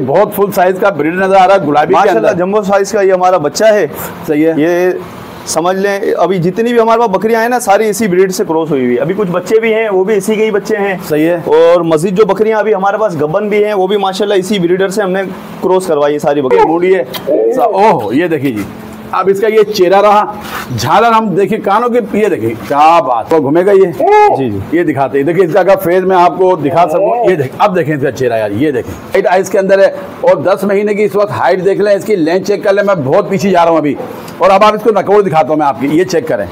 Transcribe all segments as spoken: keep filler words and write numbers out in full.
बहुत full size का breed नजर आ रहा है गुलाबी के अंदर, जंबो साइज का ये हमारा बच्चा है। सही है, ये समझ लें अभी जितनी भी हमारे पास बकरियां हैं ना सारी इसी ब्रीड से क्रॉस हुई हुई। अभी कुछ बच्चे भी हैं वो भी इसी के ही बच्चे हैं। सही है। और मजीद जो बकरियां अभी हमारे पास गब्बन भी हैं वो भी माशाल्लाह इसी ब्रीडर से हमने क्रॉस करवाई है सारी बकरियां। मूडी है। ओह ये देखिए जी, अब इसका ये चेहरा रहा, झालर हम देखिए कानों के, ये देखिए क्या बात, तो घूमेगा ये। जी जी ये दिखाते हैं, देखिए इसका अगर फेस में आपको दिखा सकूं, ये देखिए, अब देखें इसका चेहरा यार, ये देखें हाइट आइस के अंदर है और दस महीने की इस वक्त हाइट देख लें, इसकी लेंथ चेक कर लें। मैं बहुत पीछे जा रहा हूँ अभी, और अब आप इसको नकोड़ दिखाता हूँ मैं आपकी, ये चेक करें,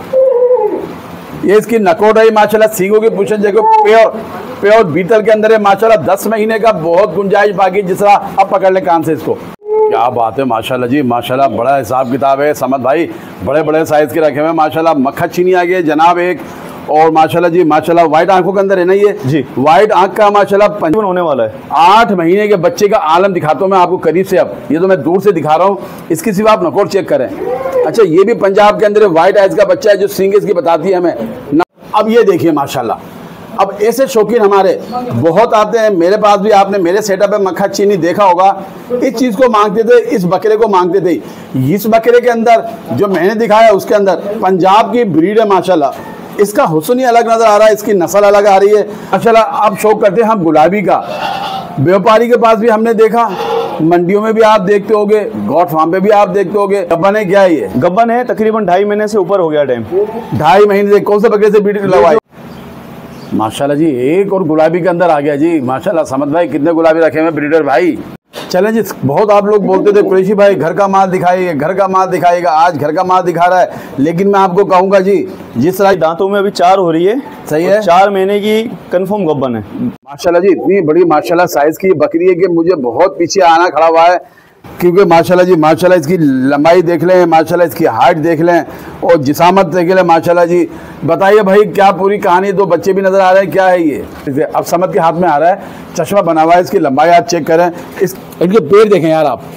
ये इसकी नकोड़ है माशाल्लाह, सींगों की पुशन देखो, प्योर प्योर बीतल के अंदर है माशाल्लाह, दस महीने का, बहुत गुंजाइश बाकी, जिस तरह अब पकड़ लें कान से इसको। क्या बात है माशाल्लाह जी, माशाल्लाह बड़ा हिसाब किताब है। समद भाई बड़े बड़े साइज के रखे हुए हैं माशाल्लाह। मक्खा चीनी आ गया जनाब एक, और माशाल्लाह जी माशाल्लाह व्हाइट आंखों के अंदर है ना ये जी, व्हाइट आंख का माशाल्लाह पंचवन होने वाला है। आठ महीने के बच्चे का आलम दिखाता हूँ मैं आपको करीब से, अब ये तो मैं दूर से दिखा रहा हूँ, इसकी सिर्फ आप नकोर चेक करें। अच्छा ये भी पंजाब के अंदर व्हाइट आइज का बच्चा है जो सींग इसकी बताती है हमें। अब ये देखिए माशाल्लाह, अब ऐसे शौकीन हमारे बहुत आते हैं, मेरे पास भी आपने मेरे सेटअप में मक्खा चीनी देखा होगा, इस चीज़ को मांगते थे, इस बकरे को मांगते थे। इस बकरे के अंदर जो मैंने दिखाया उसके अंदर पंजाब की ब्रीड है माशाल्लाह, इसका हुस्न ही अलग नज़र आ रहा है, इसकी नस्ल अलग आ रही है माशाल्लाह। अब शौक करते हैं हम गुलाबी का, व्यापारी के पास भी हमने देखा, मंडियों में भी आप देखते होगे, गॉड फार्म पे भी आप देखते होगे। गब्बन है क्या है ये? गब्बन है, तकरीबन ढाई महीने से ऊपर हो गया टाइम। ढाई महीने से कौन से बकरे से ब्रीड लगवाई? माशाल्लाह जी, एक और गुलाबी के अंदर आ गया जी माशाल्लाह। समझ भाई कितने गुलाबी रखे हुए ब्रीडर भाई। चलें जी, बहुत आप लोग बोलते थे कुरैशी भाई घर का माल दिखाइए, घर का माल दिखाएगा, आज घर का माल दिखा रहा है। लेकिन मैं आपको कहूँगा जी, जिस तरह दांतों में अभी चार हो रही है, सही है, चार महीने की कंफर्म गब्बन है माशाल्लाह जी। इतनी बड़ी माशाल्लाह साइज की बकरी है कि मुझे बहुत पीछे आना खड़ा हुआ है, क्योंकि माशाल्लाह जी माशाल्लाह इसकी लंबाई देख लें, माशाल्लाह इसकी हाइट देख लें और जिसामत देख लें माशाल्लाह जी। बताइए भाई क्या पूरी कहानी, दो बच्चे भी नज़र आ रहे हैं, क्या है ये? अब समद के हाथ में आ रहा है, चश्मा बना हुआ है, इसकी लंबाई आप चेक करें, इस इनके पैर देखें यार आप,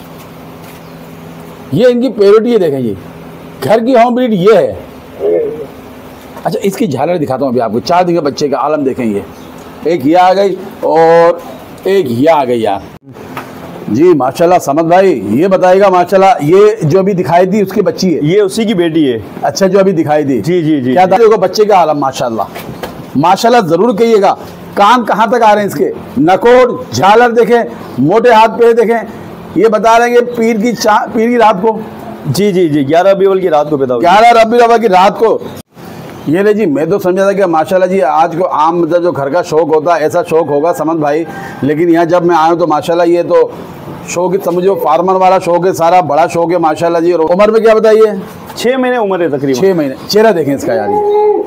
ये इनकी पैरोटी है देखें, ये घर की होम ब्रीड ये है। अच्छा इसकी झालर दिखाता हूँ अभी आपको, चार दिन के बच्चे का आलम देखें, ये एक ये आ गई और एक ये आ गई यार जी माशाल्लाह। समद भाई ये बताएगा माशाल्लाह, ये जो अभी दिखाई दी उसकी बच्ची है? ये उसी की बेटी है। अच्छा जो अभी दिखाई दी, जी जी जी, क्या देखो बच्चे का आलम माशाल्लाह माशाल्लाह, जरूर कहिएगा। कान कहाँ तक आ रहे हैं इसके, नकोड़ झालर देखें, मोटे हाथ पैर देखें, ये बता रहे हैं कि पीर की चा पीर की रात को, जी जी जी, ग्यारह रबी अव्वल की रात को पैदा हुई, ग्यारह रबी अव्वल की रात को। ये ले जी, मैं तो समझा था कि माशाल्लाह जी आज को आम मतलब जो घर का शौक होता है ऐसा शौक होगा समद भाई, लेकिन यहाँ जब मैं आया हूँ तो माशाल्लाह ये तो शौक ही समझो, फार्मर वाला शौक है, सारा बड़ा शौक है माशाल्लाह जी। उम्र में क्या बताइए? छः महीने उम्र है तकरीबन, छः महीने। चेहरा देखें इसका यार, ये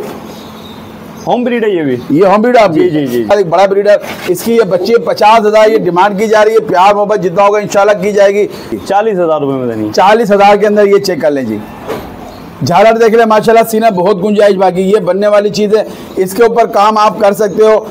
होम ब्रीड है, ये भी ये होम ब्रीड आप? जी जी जी, एक बड़ा ब्रीडर। इसकी ये बच्चे पचास हज़ार ये डिमांड की जा रही है, प्यार मोहब्बत जितना होगा इंशाल्लाह की जाएगी। चालीस हज़ार रुपये में देनी, चालीस हज़ार के अंदर ये चेक कर लें जी। झालर देख ले माशाल्लाह, सीना बहुत गुंजाइश बाकी, ये बनने वाली चीज़ है, इसके ऊपर काम आप कर सकते हो।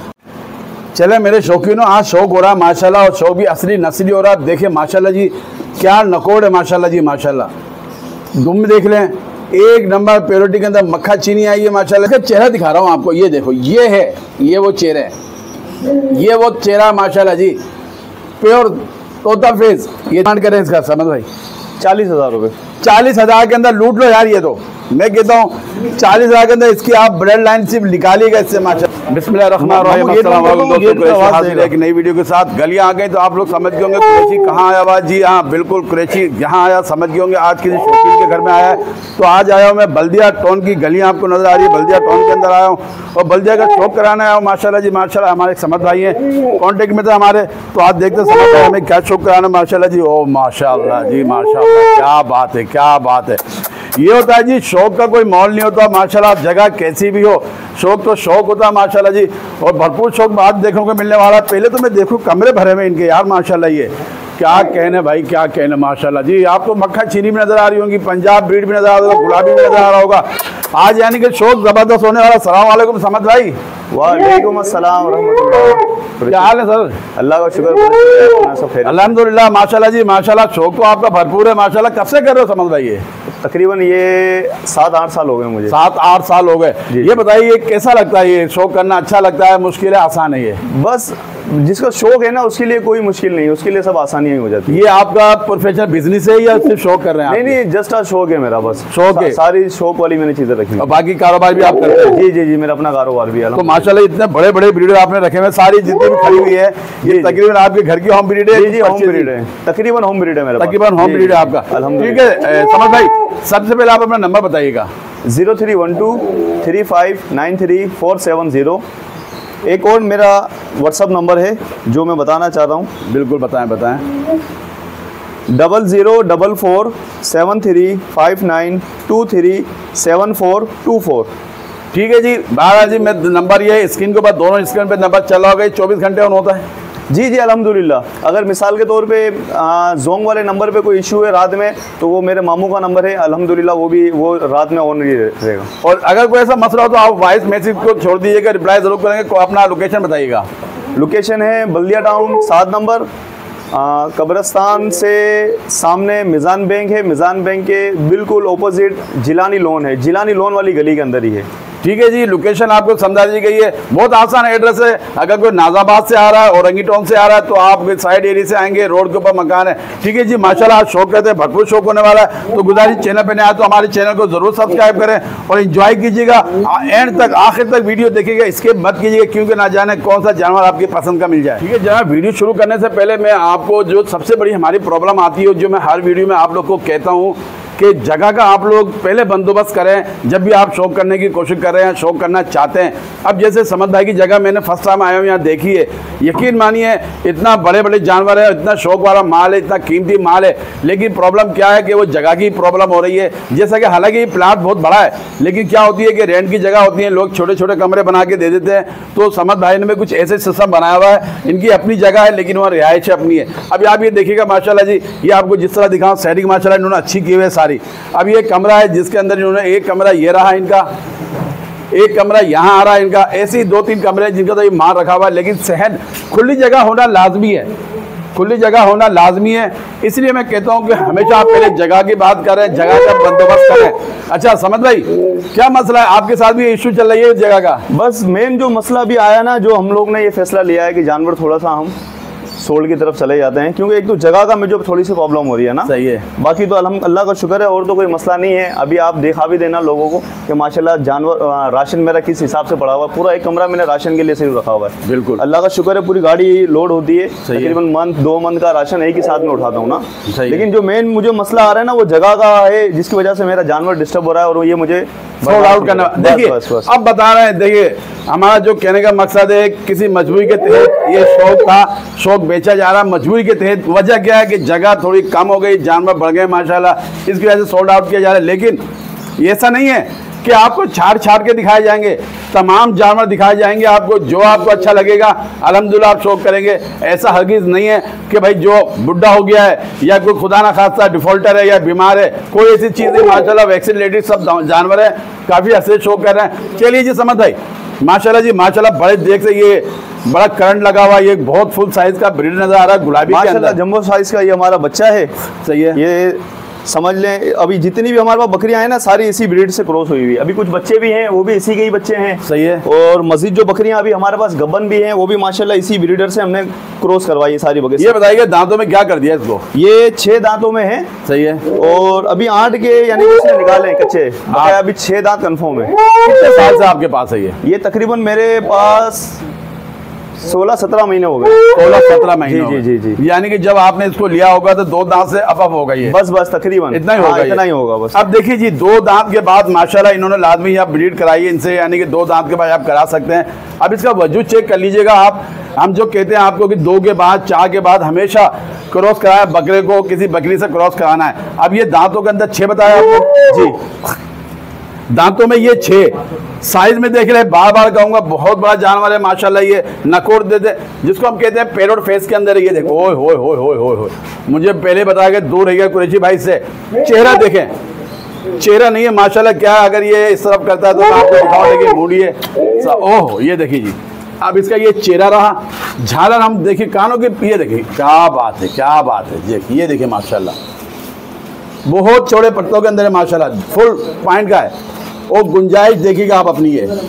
चले मेरे शौकीनों, आज शौक हो रहा है माशाल्लाह, और शौक भी असली नस्ली हो रहा है। देखें माशाल्लाह जी क्या नकोड़ है माशाल्लाह जी माशाल्लाह। दुम देख लें, एक नंबर प्योरिटी के अंदर मक्खा चीनी आई है माशाल्लाह। इसका चेहरा दिखा रहा हूँ आपको, ये देखो, ये है, ये वो चेहरा है, ये वो चेहरा माशाल्लाह जी, प्योर तोता फेस। ये डिमांड करें इसका समझ भाई? चालीस हज़ार रुपये। चालीस हज़ार के अंदर लूट लो यार, ये तो मैं कहता हूँ चालीस हज़ार के अंदर इसकी आप ब्लड लाइन सिर्फ निकालिएगा इससे माशाल्लाह। बिस्मिल्लाहिर्रहमानिर्रहीम, अस्सलाम वालेकुम। एक नई वीडियो के साथ गलियाँ आ गई तो आप लोग समझ गए होंगे कुरैशी कहाँ आया हुआ। जी हाँ बिल्कुल, कुरैशी यहाँ आया, समझ गए होंगे आज किसी शौकीन के घर में आया है। तो आज आया हूँ मैं बल्दिया टाउन की गलियाँ आपको नजर आ रही है, बल्दिया टाउन के अंदर आया हूँ और बल्दिया का शौक कराने आया हूँ माशाल्लाह जी माशाल्लाह। हमारे समद भाई हैं, कॉन्टेक्ट में थे हमारे, तो आज देखते समझ भाई हमें क्या शौक कराना माशाल्लाह जी। ओ माशाल्लाह जी माशाल्लाह, क्या बात है क्या बात है। ये होता है जी, शौक का कोई मोल नहीं होता माशाल्लाह, जगह कैसी भी हो, शौक तो शौक होता है माशाल्लाह जी। और भरपूर शौक बाद देखने को मिलने वाला है। पहले तो मैं देखूँ कमरे भरे में इनके यार माशाल्लाह, ये क्या कहने भाई क्या कहने माशाल्लाह जी। आपको मक्खा चीनी भी नजर आ रही होगी, पंजाब ब्रीड भी नजर आ रहा होगा, गुलाबी भी नजर आ रहा होगा। आज यानी कि शौक जबरदस्त होने वाला। सलाम वालेकुम समद भाई। वालेकुम अस्सलाम रहमतुल्लाह। क्या हाल है सर? अल्लाह का शुक्र, अल्हम्दुलिल्लाह माशाल्लाह जी माशाल्लाह। शौक तो आपका भरपूर है माशाल्लाह। कब से कर रहे हो समद भाई? ये तकरीबन ये सात आठ साल हो गए मुझे। सात आठ साल हो गए। ये बताइए कैसा लगता है, ये शौक करना अच्छा लगता है, मुश्किल है, आसान है? ये बस जिसका शौक है ना उसके लिए कोई मुश्किल नहीं, उसके लिए सब आसानी हो जाती है। ये आपका प्रोफेशनल बिजनेस है या सिर्फ शौक कर रहे हैं? नहीं नहीं, जस्ट आ शौक है मेरा, बस शौक है। सारी शौक वाली मैंने चीजें रखी। और बाकी कारोबार भी आप करते हैं? जी जी जी, मेरा अपना कारोबार भी है। तो माशाल्लाह इतने बड़े बड़े ब्रीड आपने रखे हुए, सारी जितनी भी खड़ी हुई है ये तकरीबन आपके घर की होम ब्रीड है? जी जी, होम ब्रीड है, तकरीबन होम ब्रीड है मेरा, तकरीबन होम ब्रीड है आपका। ठीक है समझ भाई, सबसे पहले आप अपना नंबर बताइएगा। Zero three one two three five nine three four seven zero. एक और मेरा व्हाट्सअप नंबर है जो मैं बताना चाह रहा हूँ। बिल्कुल बताएं बताएं। Double zero double four seven three five nine two three seven four two four. ठीक है जी महाराज जी, मैं नंबर ये स्क्रीन के ऊपर दोनों स्क्रीन पे नंबर चला होगा, चौबीस घंटे ऑन होता है? जी जी अल्हम्दुलिल्लाह। अगर मिसाल के तौर पे जोंग वाले नंबर पे कोई इशू है रात में तो वो मेरे मामू का नंबर है, अल्हम्दुलिल्लाह वो भी वो रात में ऑन ही रहेगा। और अगर कोई ऐसा मसला हो तो आप वॉइस मैसेज को छोड़ दीजिएगा, रिप्लाई जरूर करेंगे। अपना लोकेशन बताइएगा। लोकेशन है बल्दिया टाउन सात नंबर, कब्रस्तान से सामने मिज़ान बैंक है, मिज़ान बैंक के बिल्कुल ऑपोजिट जिलानी लोन है, जिलानी लोन वाली गली के अंदर ही है। ठीक है जी, लोकेशन आपको समझा दी गई है, बहुत आसान एड्रेस है। अगर कोई नाजाबाद से आ रहा है, औरंगी टाउन से आ रहा है तो आप साइड एरिया से आएंगे, रोड के ऊपर मकान है। ठीक है जी माशाल्लाह, शौक कहते हैं भरपूर शौक होने वाला है। तो गुजारिश चैनल पे नहीं आया तो हमारे चैनल को जरूर सब्सक्राइब करें और एंजॉय कीजिएगा, एंड तक आखिर तक वीडियो देखिएगा, इसके मत कीजिएगा क्योंकि ना जाने कौन सा जानवर आपकी पसंद का मिल जाए। ठीक है जनाब, वीडियो शुरू करने से पहले मैं आपको जो सबसे बड़ी हमारी प्रॉब्लम आती है, जो मैं हर वीडियो में आप लोग को कहता हूँ कि जगह का आप लोग पहले बंदोबस्त करें जब भी आप शौक करने की कोशिश कर रहे हैं, शौक करना चाहते हैं। अब जैसे समद भाई की जगह मैंने फर्स्ट टाइम आया हूँ यहाँ देखी है, यकीन मानिए इतना बड़े बड़े जानवर है, इतना शौक वाला माल है, इतना कीमती माल है, लेकिन प्रॉब्लम क्या है कि वो जगह की प्रॉब्लम हो रही है। जैसा कि हालांकि प्लाट बहुत बड़ा है, लेकिन क्या होती है कि रेंट की जगह होती है, लोग छोटे छोटे कमरे बना के दे देते हैं। तो समद भाई ने भी कुछ ऐसे सिस्टम बनाया हुआ है, इनकी अपनी जगह है लेकिन वहाँ रिहाइश अपनी है। अभी आप ये देखिएगा माशाल्लाह जी, ये आपको जिस तरह दिखाऊँ सेटिंग माशाल्लाह इन्होंने अच्छी की हुई है सारी। अब ये कमरा है जिसके अंदर इन्होंने, एक कमरा ये रहा इनका, एक कमरा यहाँ आ रहा है इनका, ऐसे ही दो तीन कमरे जिनका तो ये माल रखा हुआ है। लेकिन सहन खुली जगह होना लाजमी है, खुली जगह होना लाजमी है। इसलिए मैं कहता हूँ कि हमेशा आप पहले जगह की बात करें, जगह का बंदोबस्त करें। अच्छा समझ भाई, क्या मसला है आपके साथ भी इशू चल रही है जगह का? बस मेन जो मसला भी आया ना, जो हम लोग ने ये फैसला लिया है कि जानवर थोड़ा सा हम सोल की तरफ चले जाते हैं, क्योंकि एक तो जगह का मुझे थोड़ी सी प्रॉब्लम हो रही है ना। सही है, बाकी तो अल्हम्दुलिल्लाह अल्लाह का शुक्र है और तो कोई मसला नहीं है। अभी आप देखा भी देना लोगों को कि माशाल्लाह जानवर राशन मेरा किस हिसाब से पड़ा हुआ है, पूरा एक कमरा मैंने राशन के लिए सिर्फ रखा हुआ है। बिल्कुल अल्लाह का शुक्र है, पूरी गाड़ी लोड होती है, तकरीबन मंथ दो मंथ का राशन एक ही साथ में उठाता हूँ ना। लेकिन जो मेन मुझे मसला आ रहा है ना वो जगह का है, जिसकी वजह से मेरा जानवर डिस्टर्ब हो रहा है और ये मुझे सॉल्व आउट करना। देखिए अब बता रहे हैं, देखिए हमारा जो कहने का मकसद है, किसी मजबूरी के तहत ये शौक था, शौक बेचा जा रहा है मजबूरी के तहत। वजह क्या है कि जगह थोड़ी कम हो गई, जानवर बढ़ गए माशाल्लाह, इसकी वजह से सोल्ड आउट किया जा रहा है। लेकिन ऐसा नहीं है कि आपको छाड़ छाड़ के दिखाए जाएंगे, तमाम जानवर दिखाए जाएंगे आपको, जो आपको अच्छा लगेगा अल्हम्दुलिल्लाह आप शौक करेंगे। ऐसा हरगिज़ नहीं है कि भाई जो बुढ़ा हो गया है या कोई खुदा ना खास्ता डिफॉल्टर है या बीमार है, कोई ऐसी चीज़ नहीं। माशाल्लाह वैक्सीनेटेड सब जानवर है, काफ़ी अच्छे शौक कर रहे हैं। चलिए जी समझ भाई, माशाल्लाह जी माशाल्लाह, बड़े देख से ये बड़ा करंट लगा हुआ, ये बहुत फुल साइज का ब्रीड नजर आ रहा है, गुलाबी के अंदर जंबो साइज का ये हमारा बच्चा है। सही है, ये समझ लें अभी जितनी भी हमारे पास बकरियां हैं ना सारी इसी ब्रीड से क्रॉस हुई हुई। अभी कुछ बच्चे भी हैं वो भी इसी के ही बच्चे हैं। सही है, और मजीद जो बकरियां अभी हमारे पास गब्बन भी हैं वो भी माशाल्लाह इसी ब्रीडर से हमने क्रॉस करवाई है सारी बकरियां। ये बताइए दांतों में क्या कर दिया इसको? ये छह दांतों में है। सही है, और अभी आठ के यानी कि उसने निकाले कच्चे, अभी छह दांत कन्फर्म है। कितने साल से आपके पास है ये? ये तकरीबन मेरे पास सोलह सत्रह महीने हो गए। सोलह सत्रह महीने जी जी जी जी। यानी कि जब आपने इसको लिया होगा तो दो दांत से अप अप हो गई है। बस बस तकरीबन इतना ही होगा, हाँ, इतना ही होगा बस। अब देखिए जी, दो दांत के बाद माशाल्लाह इन्होंने लाजमी आप ब्रीड कराई है इनसे, यानी कि दो दांत के बाद आप करा सकते हैं। अब इसका वजूद चेक कर लीजिएगा आप। हम जो कहते हैं आपको कि दो के बाद चार के बाद हमेशा क्रॉस कराया, बकरे को किसी बकरी से क्रॉस कराना है। अब ये दांतों के अंदर छह बताया आपको जी, दांतों में ये छह, साइज में देख रहे, बार बार कहूंगा बहुत बड़ा जानवर है माशाल्लाह। ये नकोर देते जिसको हम कहते हैं पैरोट फेस के अंदर, ये देखो ओए होए होए होए होए होए, मुझे पहले बताया कि दूर रहिएगा कुरैशी भाई से। चेहरा देखें, चेहरा नहीं है माशाल्लाह, क्या अगर ये इस तरफ करता है तो मैं आपको दिखाऊं, लेकिन मूडी है। ओह ये देखिए जी, अब इसका ये चेहरा रहा, झालर हम देखिए, कानों के, ये देखिए क्या बात है, क्या बात है, ये देखिए माशाल्लाह, बहुत चौड़े पत्तों के अंदर है माशाल्लाह, फुल पॉइंट का है। और गुंजाइश देखिएगा आप अपनी है।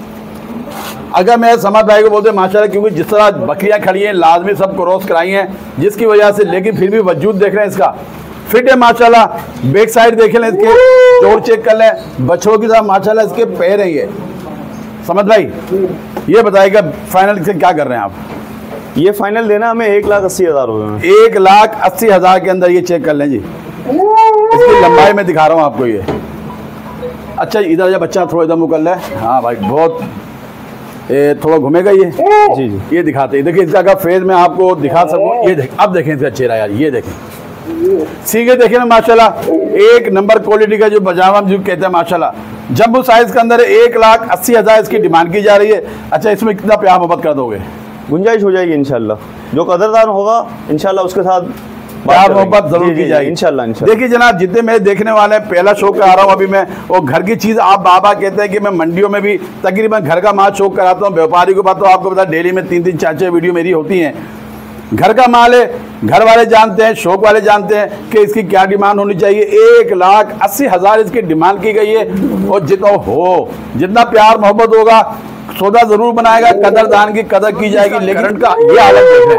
अगर मैं समझ भाई को बोलते माशाल्लाह, क्योंकि जिस तरह बकरियां खड़ी हैं लाजमी सब क्रॉस कराई हैं जिसकी वजह से, लेकिन फिर भी वजूद देख रहे हैं इसका फिट है माशाल्लाह। बैक साइड देख लें इसके, जोड़ चेक कर लें, बछड़ों की तरह माशाल्लाह इसके पैर हैं ये। समझ भाई ये बताइएगा फाइनल से क्या कर रहे हैं आप? ये फाइनल देना हमें एक लाख अस्सी हज़ार रुपये में। एक लाख अस्सी हज़ार के अंदर ये चेक कर लें जी। इसकी लंबाई में दिखा रहा हूँ आपको ये। अच्छा इधर जब बच्चा थोड़ा इधर मुँह कर ले, हाँ भाई बहुत ये थोड़ा घूमेगा ये। जी जी ये दिखाते हैं, देखिए इसका अगर फेज में आपको दिखा सकूँ, ये देख अब देखें इसका चेहरा यार, ये देखें सीधे देखें ना माशाल्लाह, एक नंबर क्वालिटी का जो पजामा जो कहते हैं माशाल्लाह। जम्बो साइज के अंदर एक लाख अस्सी हज़ार इसकी डिमांड की जा रही है। अच्छा इसमें कितना प्यार मोहब्बत कर दोगे? गुंजाइश हो जाएगी इंशाल्लाह, जो कदरदान होगा इंशाल्लाह उसके साथ प्यार मोहब्बत जरूर की जाएगी इंशाल्लाह इंशाल्लाह। देखिए जनाब, जितने मेरे देखने वाले हैं, पहला शो करा रहा हूँ अभी मैं, और घर की चीज़ आप बाबा कहते हैं कि मैं मंडियों में भी तकरीबन घर का माल शो कराता हूँ। व्यापारी को बात तो आपको पता, डेली में तीन तीन चार चार वीडियो मेरी होती हैं। घर का माल है, घर वाले जानते हैं, शौक वाले जानते हैं कि इसकी क्या डिमांड होनी चाहिए। एक लाख अस्सी हज़ार इसकी डिमांड की गई है। और जितना हो, जितना प्यार मोहब्बत होगा सौदा ज़रूर बनाएगा, कदरदान की कदर की जाएगी। लेकिन का ये हालत देख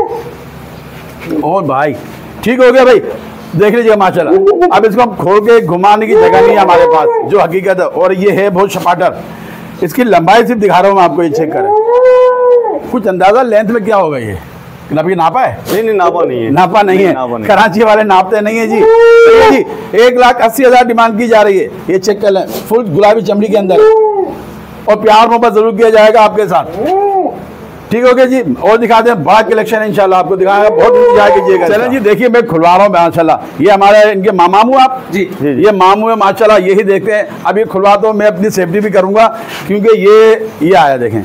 रहे हैं। और भाई ठीक हो गया भाई, देख लीजिएगा माशाल्लाह। अब इसको हम खोल के घुमाने की जगह नहीं है हमारे पास, जो हकीकत है। और ये है बहुत शपाटर। इसकी लंबाई सिर्फ दिखा रहा हूँ मैं आपको, ये चेक करें। कुछ अंदाज़ा लेंथ में क्या होगा ये? अभी नापा है? नहीं नहीं नापा नहीं है, नापा नहीं है, नापा नहीं। कराची वाले नापते नहीं है जी। तो जी एक लाख अस्सी हज़ार डिमांड की जा रही है। ये चेक कर लें, फुल गुलाबी चमड़ी के अंदर, और प्यार मोहब्बत जरूर किया जाएगा आपके साथ। ठीक हो गया जी। और दिखा दें, बड़ा कलेक्शन है इंशाल्लाह, आपको दिखाएंगे, बहुत इंतजार कीजिएगा। चलें जी, देखिए मैं खुलवा रहा हूँ माशाल्लाह। ये हमारे इनके मामू आप जी, जी, जी। ये मामू है माशाल्लाह, यही देखते हैं। अब ये खुलवा तो मैं अपनी सेफ्टी भी करूँगा, क्योंकि ये ये आया देखें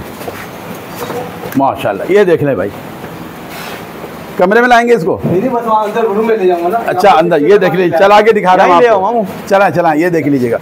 माशाल्लाह। ये देख लें भाई, कमरे में लाएंगे इसको? नहीं बस वहाँ अंदर रूम में ले जाऊंगा ना। अच्छा अंदर, ये देख लीजिए, चला के दिखा रहा यहीं ले आओ हूँ मामू। आपको। चला चला ये देख लीजिएगा,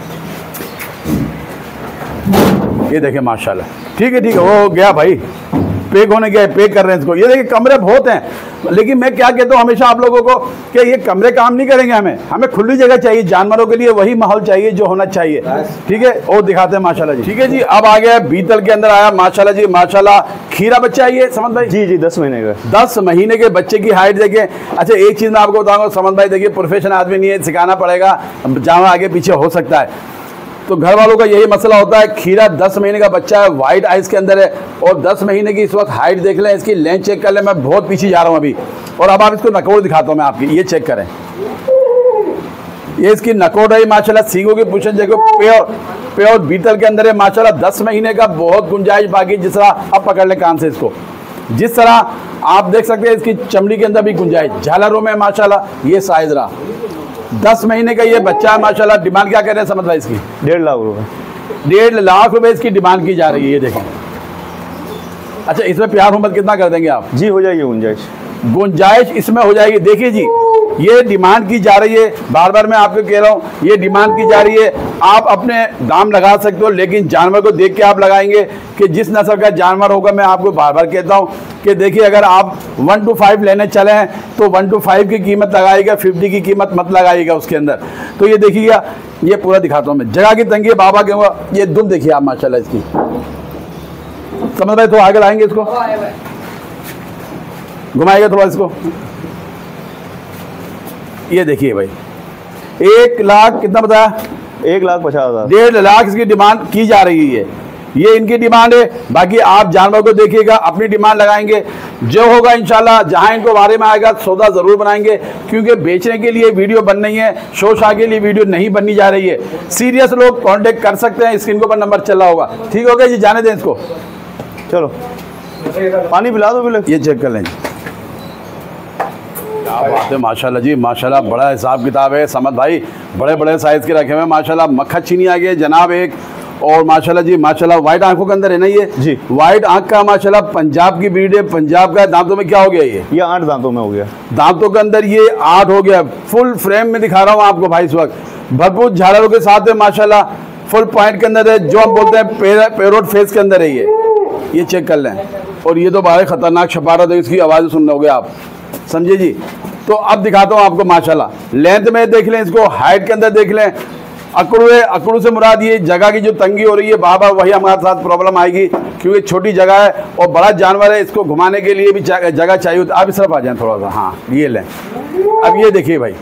ये देखें माशाल्लाह। ठीक है ठीक है, वो गया भाई, पैक होने गया, पैक कर रहे हैं इसको। ये देखिए कमरे बहुत हैं, लेकिन मैं क्या कहता हूँ हमेशा आप लोगों को कि ये कमरे काम नहीं करेंगे, हमें हमें खुली जगह चाहिए। जानवरों के लिए वही माहौल चाहिए जो होना चाहिए। ठीक है, और दिखाते हैं माशाल्लाह जी। ठीक है जी, अब आ गया बीतल के अंदर आया माशाल्लाह जी माशाल्लाह। खीरा बच्चा है ये समझ भाई? जी जी दस महीने का। दस महीने के बच्चे की हाइट देखिए। अच्छा एक चीज़ मैं आपको बताऊंगा समझ भाई, देखिए प्रोफेशनल आदमी नहीं है, सिखाना पड़ेगा, जहाँ आगे पीछे हो सकता है। तो घर वालों का यही मसला होता है। खीरा दस महीने का बच्चा है, वाइट आइज के अंदर है, और दस महीने की इस वक्त हाइट देख लें, इसकी लेंथ चेक कर लें। मैं बहुत पीछे जा रहा हूँ अभी, और अब आप इसको नकोड़ दिखाता हूँ मैं आपकी, ये चेक करें। ये इसकी नकोड़ है माशाल्लाह, सींगों की पुशन देखो, प्योर प्योर बीतल के अंदर है माशाल्लाह। दस महीने का, बहुत गुंजाइश बाकी। जिस तरह अब पकड़ लें कान से इसको, जिस तरह आप देख सकते हैं इसकी चमड़ी के अंदर भी गुंजाइश, झालरों में माशाल्लाह। ये साइज रहा, दस महीने का ये बच्चा है माशाल्लाह। डिमांड क्या कर रहे हैं समझ रहा है इसकी? डेढ़ लाख रुपए। डेढ़ लाख रुपए इसकी डिमांड की जा रही है, ये देखें। अच्छा इसमें प्यार मोहब्बत कितना कर देंगे आप? जी हो जाएगी गुंजाइश, गुंजाइश इसमें हो जाएगी। देखिए जी, ये डिमांड की जा रही है, बार बार मैं आपको कह रहा हूँ, ये डिमांड की जा रही है। आप अपने दाम लगा सकते हो, लेकिन जानवर को देख के आप लगाएंगे कि जिस नस्ल का जानवर होगा। मैं आपको बार बार कहता हूँ कि देखिए, अगर आप वन टू फाइव लेने चले हैं तो वन टू फाइव की कीमत लगाइएगा, फिफ्टी की कीमत मत लगाइएगा उसके अंदर। तो ये देखिएगा, ये पूरा दिखाता हूँ मैं। जगह की तंगी बाबा के हुआ, ये दुम देखिए आप माशाल्लाह इसकी। समझ भाई, तो आगे लाएंगे इसको, घुमाएगा थोड़ा इसको। ये देखिए भाई, एक लाख कितना बताया? एक लाख पचास हज़ार। डेढ़ लाख इसकी डिमांड की जा रही है। ये इनकी डिमांड है। बाकी आप जानवर को देखिएगा, अपनी डिमांड लगाएंगे, जो होगा इंशाल्लाह। जहां इनको बारे में आएगा सौदा जरूर बनाएंगे, क्योंकि बेचने के लिए वीडियो बन रही है, शो शा के लिए वीडियो नहीं बननी जा रही है। सीरियस लोग कांटेक्ट कर सकते हैं, स्क्रीन के ऊपर नंबर चल रहा होगा। ठीक हो गया जी, जाने दें इसको। चलो पानी पिला दो पहले। ये चेक कर लें। क्या बात है माशाल्लाह जी माशाल्लाह, बड़ा हिसाब किताब है। समझ भाई बड़े बड़े साइज़ के रखे हुए हैं माशाल्लाह। मक्खा चीनी आ गया जनाब एक, और माशाल्लाह जी माशाल्लाह वाइट आंखों के अंदर है ना ये जी, वाइट आंख का माशाल्लाह। पंजाब की ब्रीड है, पंजाब का। दांतों में क्या हो गया ये? ये आठ दांतों में हो गया। दांतों के अंदर ये आठ हो गया। फुल फ्रेम में दिखा रहा हूँ आपको भाई इस वक्त, भरपूर झालरों के साथ है माशाल्लाह। फुल पॉइंट के अंदर है, जो हम बोलते हैं पेरोट फेस के अंदर है ये। ये चेक कर लें। और ये तो बड़ा खतरनाक छपारा, तो इसकी आवाज़ सुन लोगे आप, समझे जी। तो अब दिखाता हूँ आपको माशाल्लाह। लेंथ में देख लें इसको, हाइट के अंदर देख लें। अकड़ू है, अकड़ू से मुराद ये जगह की जो तंगी हो रही है बाबा वही हमारे साथ प्रॉब्लम आएगी, क्योंकि छोटी जगह है और बड़ा जानवर है, इसको घुमाने के लिए भी जगह चाहिए होती है। आप इस तरफ आ जाएं थोड़ा सा, हाँ ये लें। अब ये देखिए भाई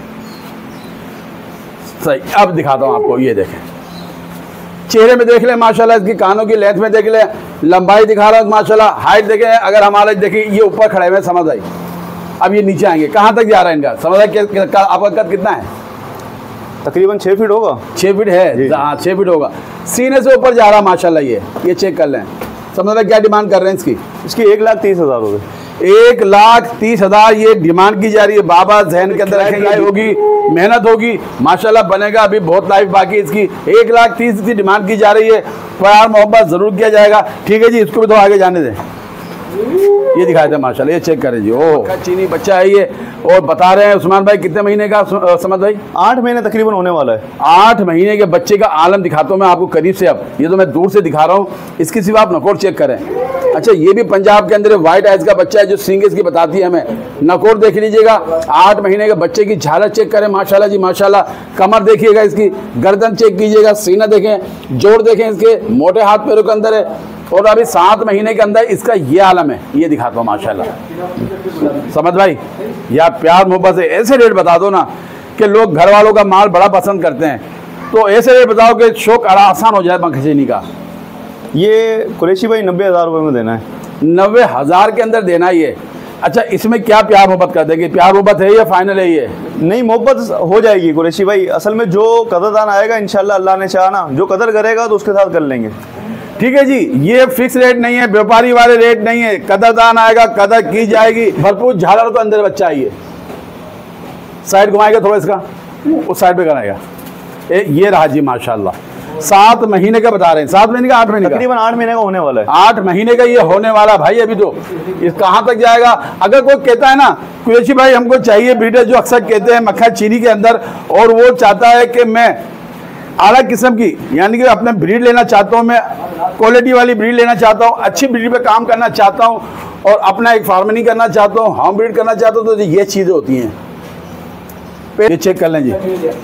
सही, अब दिखाता हूँ आपको, ये देखें चेहरे में देख लें माशाल्लाह, इसकी कानों की लेंथ में देख लें, लंबाई दिखा रहा हूँ माशाल्लाह। हाइट देखें, अगर हमारा देखिए ये ऊपर खड़े हुए समझ आई। अब ये नीचे आएंगे, कहाँ तक जा रहा है इनका समझ आई। आपका कद कितना है? तकरीबन छः फीट होगा। छः फीट है, हाँ छः फीट होगा। सीने से ऊपर जा रहा माशाल्लाह। ये ये चेक कर लें। समझ रहे क्या डिमांड कर रहे हैं इसकी? इसकी एक लाख तीस हज़ार हो गए। एक लाख तीस हज़ार ये डिमांड की जा रही है। बाबा जहन के अंदर रखेंगे, होगी मेहनत होगी माशाल्लाह, बनेगा। अभी बहुत लाइफ बाकी इसकी। एक लाख तीस की डिमांड की जा रही है, प्यार मोहब्बत ज़रूर किया जाएगा। ठीक है जी, इसको भी तो आगे जाने दें। ये दिखाए थे माशाल्लाह, ये चेक करें जी। ओह चीनी बच्चा है ये। और बता रहे हैं उस्मान भाई कितने महीने का समझ भाई? आठ महीने तकरीबन होने वाला है। आठ महीने के बच्चे का आलम दिखाता हूँ मैं आपको करीब से। अब ये तो मैं दूर से दिखा रहा हूँ, इसकी सिर्फ आप नकोर चेक करें। अच्छा ये भी पंजाब के अंदर वाइट आइज का बच्चा है जो सींग इसकी बताती है हमें। नकोर देख लीजिएगा, आठ महीने के बच्चे की झालर चेक करें माशाल्लाह जी माशाल्लाह। कमर देखिएगा इसकी, गर्दन चेक कीजिएगा, सीना देखें, जोड़ देखें इसके, मोटे हाथ पैरों के अंदर है। और अभी सात महीने के अंदर इसका ये आलम है। ये दिखाता हूँ माशाल्लाह। समझ भाई, या प्यार मोहब्बत से ऐसे रेट बता दो ना कि लोग घर वालों का माल बड़ा पसंद करते हैं, तो ऐसे रेट बताओ कि शौक आसान हो जाए पंखचीनी का। ये कुरैशी भाई नब्बे हज़ार रुपये में देना है। नब्बे हज़ार के अंदर देना ही है। अच्छा इसमें क्या प्यार मोहब्बत कर देंगे? प्यार मोहब्बत है या फाइनल है? ये नहीं, मोहब्बत हो जाएगी कुरैशी भाई। असल में जो कदरदान आएगा इंशाल्लाह अल्लाह ने चाहा ना, जो कदर करेगा तो उसके साथ कर लेंगे। ठीक है जी, ये फिक्स रेट नहीं है, व्यापारी वाले रेट नहीं है। कदरदान आएगा, कदर की जाएगी। भरपूर झालर तो अंदर बच्चा आइए, साइड घुमाएगा थोड़ा इसका, उस साइड पे कराएगा। ए, ये रहा जी माशाल्लाह। सात महीने का बता रहे हैं, सात महीने का आठ महीने का? तकरीबन आठ महीने का होने वाला है। आठ महीने का ये होने वाला भाई। अभी तो इस कहाँ तक जाएगा? अगर कोई कहता है ना कुरैशी भाई हमको चाहिए ब्रीडर, जो अक्सर कहते हैं मक्खा चीनी के अंदर, और वो चाहता है कि मैं आला किस्म की यानी कि अपने ब्रीड लेना चाहता हूँ, मैं क्वालिटी वाली ब्रीड लेना चाहता हूँ, अच्छी ब्रीड पे काम करना चाहता हूँ और अपना एक फार्मिंग करना चाहता हूँ, होम ब्रीड करना चाहता हूँ, तो ये चीज़ें होती हैं। ये चेक कर लें जी,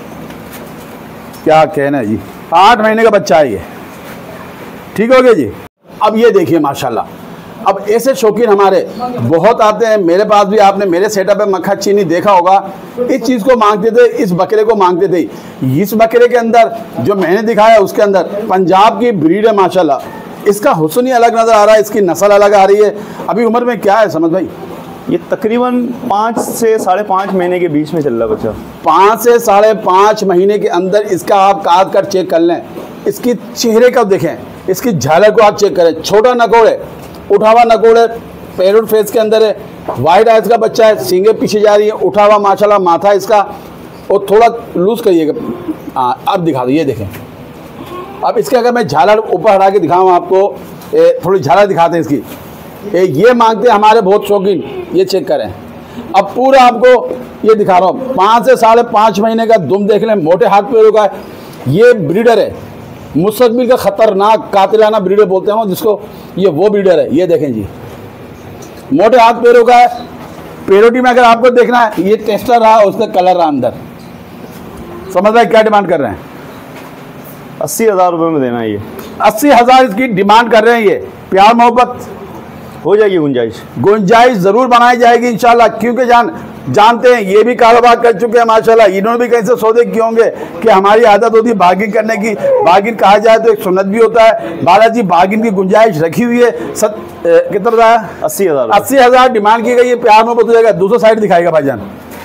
क्या कहना है जी। आठ महीने का बच्चा है ये। ठीक हो गया जी। अब ये देखिए माशाल्लाह, अब ऐसे शौकीन हमारे बहुत आते हैं मेरे पास भी। आपने मेरे सेटअप पे मक्खा चीनी देखा होगा, इस चीज़ को मांगते थे, इस बकरे को मांगते थे। इस बकरे के अंदर जो मैंने दिखाया उसके अंदर पंजाब की ब्रीड है माशाल्लाह। इसका हुस्न ही अलग नज़र आ रहा है, इसकी नस्ल अलग आ रही है। अभी उम्र में क्या है समझ भाई? ये तकरीबन पाँच से साढ़े पाँच महीने के बीच में चल रहा है बच्चा। पाँच से साढ़े पाँच महीने के अंदर इसका आप काट कर चेक कर लें। इसकी चेहरे का देखें, इसकी झालर को आप चेक करें। छोटा नकोड़ है, उठा हुआ नकोड़ है, पैरोट फेस के अंदर है, वाइट आइज का बच्चा है, सींगे पीछे जा रही है, उठा हुआ माशाल्लाह माथा इसका। और थोड़ा लूज करिएगा। हाँ अब दिखा दो, ये देखें। अब इसके अगर मैं झालर ऊपर हटा के दिखाऊँ आपको, ए, थोड़ी झालर दिखाते हैं इसकी। ए, ये मांगते हैं हमारे बहुत शौकीन, ये चेक करें। अब पूरा आपको ये दिखा रहा हूँ, पाँच से साढ़े पाँच महीने का दुम देख लें, मोटे हाथ पैरों का है। ये ब्रीडर है, मुस्तकबिल का खतरनाक कातिलाना ब्रीडर बोलते हैं जिसको, ये वो ब्रीडर है। ये देखें जी, मोटे हाथ पैरों का है। पेरोटी में अगर आपको देखना है, ये टेस्टर रहा, उसका कलर रहा अंदर। समझ रहे क्या डिमांड कर रहे हैं? अस्सी हज़ार रुपये में देना है ये। अस्सी हज़ार इसकी डिमांड कर रहे हैं। ये प्यार मोहब्बत हो जाएगी, गुंजाइश गुंजाइश ज़रूर बनाई जाएगी इंशाल्लाह। क्योंकि जान जानते हैं ये भी कारोबार कर चुके हैं माशाल्लाह, इन्होंने भी कहीं से सौदे किए होंगे कि हमारी आदत होती है बार्गिन करने की। बार्गिन कहा जाए तो एक सुन्नत भी होता है। बालाजी बार्गिन की गुंजाइश रखी हुई है। सत कितना बताया? अस्सी हज़ार अस्सी हज़ार डिमांड की गई है। प्यार में हो जाएगा। दूसरा साइड दिखाएगा भाईजान,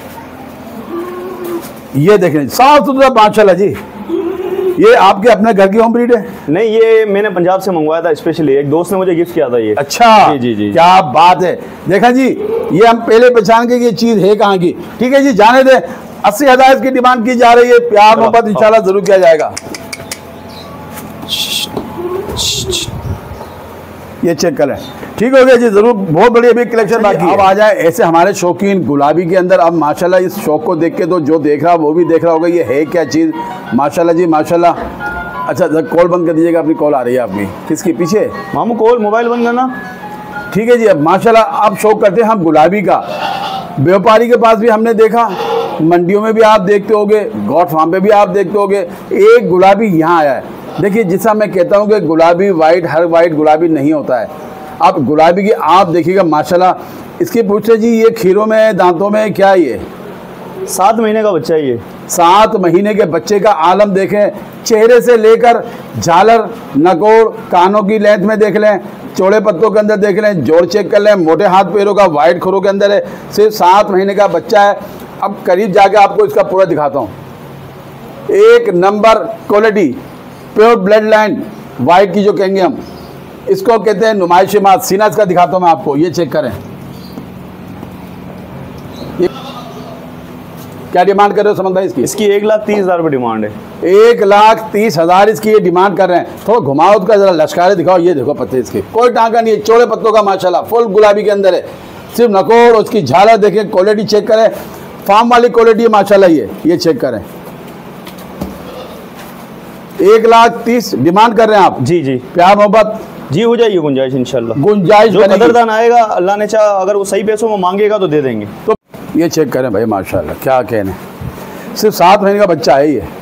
ये देखें साफ सुथरा माशाल्लाह जी। ये आपके अपने घर की होम ब्रीड है? नहीं, ये मैंने पंजाब से मंगवाया था स्पेशली, एक दोस्त ने मुझे गिफ्ट किया था ये। अच्छा जी जी जी, क्या बात है। देखा जी, ये हम पहले पहचान के ये चीज़ है कहाँ की। ठीक है जी, जाने दे। अस्सी हज़ार की डिमांड की जा रही है। प्यार मोहब्बत इंशाल्लाह जरूर किया जाएगा। ये चेक करें। ठीक हो गया जी, जरूर। बहुत बढ़िया भी कलेक्शन बाकी। अब आ जाए ऐसे हमारे शौकीन गुलाबी के अंदर। अब माशाल्लाह इस शौक को देख के तो जो देख रहा वो भी देख रहा होगा ये है क्या चीज़। माशाल्लाह जी माशाल्लाह। अच्छा कॉल बंद कर दीजिएगा, अपनी कॉल आ रही है आपकी। किसकी पीछे? मामू कॉल मोबाइल बंद करना। ठीक है जी। अब माशाल्लाह आप शौक करते हैं हम गुलाबी का। व्यापारी के पास भी हमने देखा, मंडियों में भी आप देखते होगे, गॉड फार्म पे भी आप देखते होगे, एक गुलाबी यहाँ आया है। देखिए जिसका मैं कहता हूँ कि गुलाबी वाइट, हर वाइट गुलाबी नहीं होता है। अब गुलाबी की आप देखिएगा माशाल्लाह, इसकी पूछते जी ये खीरों में, दांतों में क्या ये सात महीने का बच्चा है ये। सात महीने के बच्चे का आलम देखें, चेहरे से लेकर झालर, नकोड़, कानों की लेंथ में देख लें, चौड़े पत्तों के अंदर देख लें, जोड़ चेक कर लें, मोटे हाथ पैरों का, वाइट खुरों के अंदर है, सिर्फ सात महीने का बच्चा है। अब करीब जाके आपको इसका पूरा दिखाता हूँ। एक number quality, pure blood line white की जो कहेंगे हम, इसको कहते हैं नुमाइशी मात। सीना इसका दिखाता हूँ मैं आपको, ये चेक करें। क्या डिमांड कर रहे हो समझ भाई इसकी? इसकी एक लाख तीस हज़ार रुपये डिमांड है। एक लाख तीस हज़ार इसकी ये डिमांड कर रहे हैं। थोड़ा घुमाओ उसका, जरा लश्कारे दिखाओ। ये देखो पत्ते इसके, कोई टांका नहीं है, चौड़े पत्तों का माशाल्लाह, फुल गुलाबी के अंदर है, सिर्फ नकोड़, उसकी झालर देखें, क्वालिटी चेक करें, फार्म वाली क्वालिटी है माशाल्लाह। ये ये चेक करें, एक लाख तीस डिमांड कर रहे हैं आप। जी जी, प्यार मोहब्बत जी हो जाएगी गुंजाइश इंशाल्लाह। गुंजाइश जो बनेगी। कदरदान आएगा, अल्लाह ने चाहा अगर वो सही पैसों में मांगेगा तो दे देंगे। तो ये चेक करें भाई माशाल्लाह, क्या कहने, सिर्फ सात महीने का बच्चा है ये।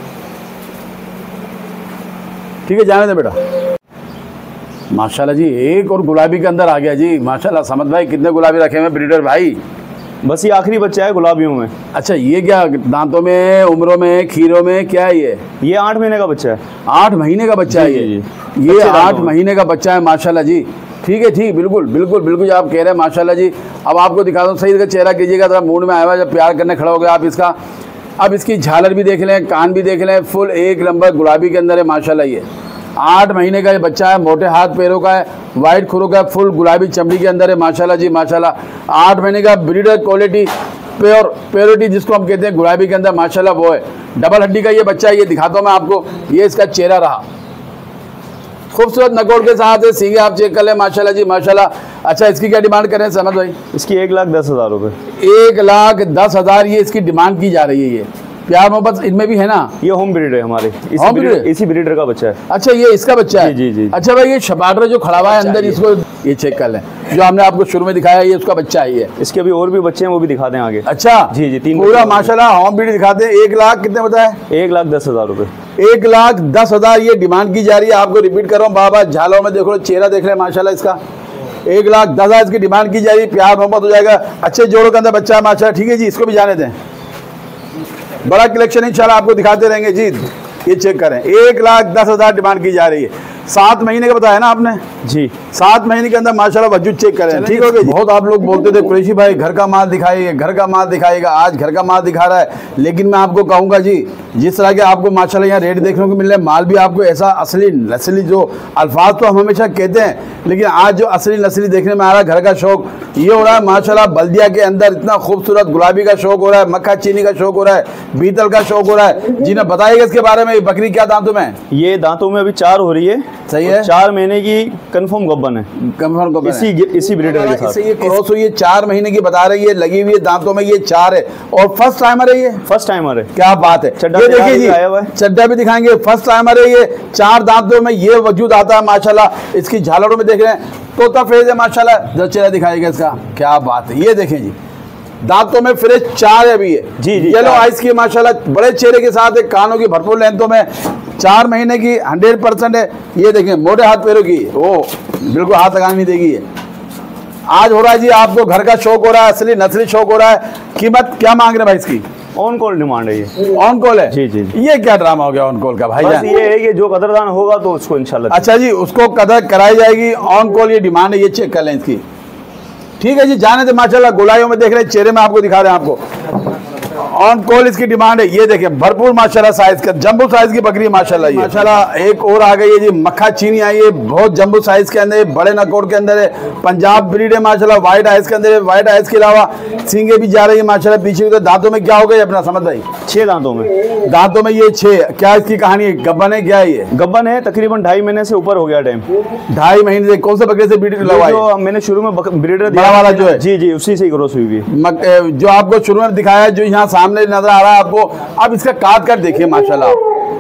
ठीक है, जाने दे बेटा। माशाल्लाह जी, एक और गुलाबी के अंदर आ गया जी माशाल्लाह। समद भाई कितने गुलाबी रखे हुए ब्रीडर भाई? बस ये आखिरी बच्चा है गुलाबियों में। अच्छा, ये क्या दांतों में, उम्रों में, खीरों में क्या है ये? ये आठ महीने का बच्चा है। आठ महीने का बच्चा है ये जी, जी। ये अच्छे आठ दांतों में। महीने का बच्चा है माशाल्लाह जी। ठीक है, ठीक, बिल्कुल बिल्कुल बिल्कुल आप कह रहे हैं माशाल्लाह जी। अब आपको दिखाता हूँ, सही का चेहरा कीजिएगा, जरा मूड में आया हुआ, जब प्यार करने खड़ा हो गया आप इसका। अब इसकी झालर भी देख लें, कान भी देख लें, फुल एक नंबर गुलाबी के अंदर है माशाल्लाह। ये आठ महीने का ये बच्चा है, मोटे हाथ पैरों का है, वाइट खुरों का है, फुल गुलाबी चमड़ी के अंदर है माशाल्लाह जी माशाल्लाह। आठ महीने का ब्रीडर क्वालिटी, प्योर प्योरिटी जिसको हम कहते हैं गुलाबी के अंदर माशाल्लाह, वो है। डबल हड्डी का ये बच्चा है, ये दिखाता हूँ मैं आपको। ये इसका चेहरा रहा, खूबसूरत नकोड़ के साथ है, सींगे आप चेक कर लें माशाल्लाह जी माशाल्लाह। अच्छा, इसकी क्या डिमांड करें समझ भाई? इसकी एक लाख दस हज़ार रुपये। एक लाख दस हज़ार ये इसकी डिमांड की जा रही है। ये प्यार मोहब्बत इनमें भी है ना? ये होम ब्रीड है हमारे, इसी होम ब्रीड ब्रीड? इसी ब्रीडर का बच्चा है। अच्छा, ये इसका बच्चा है? जी, जी, जी। अच्छा भाई, ये शबाटर जो खड़ा हुआ है अंदर, इसको ये चेक कर लें, जो हमने आपको शुरू में दिखाया, ये उसका बच्चा है। ये इसके अभी और भी बच्चे हैं, वो भी दिखा दें आगे। अच्छा जी जी, तीन पूरा बच्चे। माशाल्लाह होम ब्रीड दिखाते हैं। एक लाख कितने बताए? एक लाख दस हज़ार रुपये। एक लाख दस हज़ार ये डिमांड की जा रही है। आपको रिपीट कर रहा हूँ, बाबा झालों में देखो, चेहरा देख रहे हैं माशाल्लाह इसका। एक लाख दस हज़ार इसकी डिमांड की जा रही है। प्यार मोहब्बत हो जाएगा, अच्छे जोड़ों के अंदर बच्चा है माशाल्लाह। ठीक है जी, इसको भी जाने दें, बड़ा कलेक्शन इंशाल्लाह आपको दिखाते रहेंगे जी। ये चेक करें, एक लाख दस हज़ार डिमांड की जा रही है। सात महीने का बताया ना आपने जी, सात महीने के अंदर माशाल्लाह वजूद चेक करें। ठीक हो गया। बहुत आप लोग बोलते थे कुरैशी भाई घर का माल दिखाइए, घर का माल दिखाएगा। आज घर का माल दिखा रहा है, लेकिन मैं आपको कहूँगा जी, जिस तरह के आपको माशाल्लाह यहाँ रेट देखने को मिल रहे हैं, माल भी आपको ऐसा असली नस्ली, जो अल्फाज तो हम हमेशा कहते हैं, लेकिन आज जो असली नस्ली देखने में आ रहा है, घर का शौक ये हो रहा है माशाल्लाह। बल्दिया के अंदर इतना खूबसूरत गुलाबी का शौक हो रहा है, मक्खा चीनी का शौक हो रहा है, बीतल का शौक हो रहा है। जी ना, बताइएगा इसके बारे में। बकरी क्या दांतों में? ये दांतों में अभी चार हो रही है। सही है, चार महीने की कंफर्म गब्बन है, कंफर्म को इसी इसी ब्रीडर के साथ। इससे ये क्रॉस हुई है, चार महीने की बता रही है, लगी हुई है दांतों में, ये चार है और फर्स्ट टाइमर है ये। फर्स्ट टाइमर है। क्या बात है। चड्डा ये भी देखिए जी, आया हुआ है। चड्डा भी दिखाएंगे, फर्स्ट टाइमर है ये। चार दांतों में ये वजूद आता है माशाल्लाह। इसकी झालरों में देख रहे हैं, तोता फेज है माशाल्लाह। जब चेहरा दिखाएगा इसका, क्या बात है। ये देखें जी, दांतों में फ्रेश चार है अभी ये। जी जी, येलो आइस की माशाल्लाह, बड़े चेहरे के साथ है, कानों की भरपूर लेंथों में, चार महीने की हंड्रेड परसेंट है। ये देखें, मोटे हाथ पैरों की, ओ बिल्कुल हाथ लगाने नहीं देगी ये। आज हो रहा है जी, आपको घर का शौक हो रहा है, असली नस्ली शौक हो रहा है। कीमत क्या मांग रहे हैं भाई इसकी? ऑन कॉल डिमांड है ये। ऑन कॉल है? जी जी जी। ये क्या ड्रामा हो गया ऑन कॉल का भाई? बस ये है कि जो कदरदान होगा तो उसको इंशाल्लाह। अच्छा जी, उसको कदर कराई जाएगी। ऑन कॉल ये डिमांड है, ये चेक कर लें इसकी। ठीक है जी, जाने दे माशाल्लाह। गुलाइयों में देख रहे हैं, चेहरे में आपको दिखा रहे हैं आपको। ऑन कॉल इसकी डिमांड है। ये देखिए, भरपूर माशाल्लाह साइज का, जंबू साइज की बकरी है माशाल्लाह। ये माशाल्लाह एक और आ गई है जी, मक्खा चीनी आई है, बहुत जंबू साइज के अंदर है, बड़े नकोड़ के अंदर है, पंजाब ब्रीड है माशाल्लाह। व्हाइट आइस के अंदर है, व्हाइट आइस के अलावा सींगे भी जा रही है माशाल्लाह पीछे। तो दांतों में क्या हो गया अपना समझ भाई? छह दांतों में। दांतों में ये छह। क्या इसकी कहानी है? गब्बन है क्या है ये? गब्बन है, तकरीबन ढाई महीने से ऊपर हो गया टाइम। ढाई महीने से। कौन से बकरे से ब्रीड लगवाई? जो मैंने शुरू में ब्रीडर बड़ा वाला जो है? जी जी, उसी से क्रॉस हुई है। मक, जो आपको शुरू में दिखाया है, जो यहाँ सामने नजर आ रहा है आपको। अब इसका काट कर देखिए माशाल्लाह,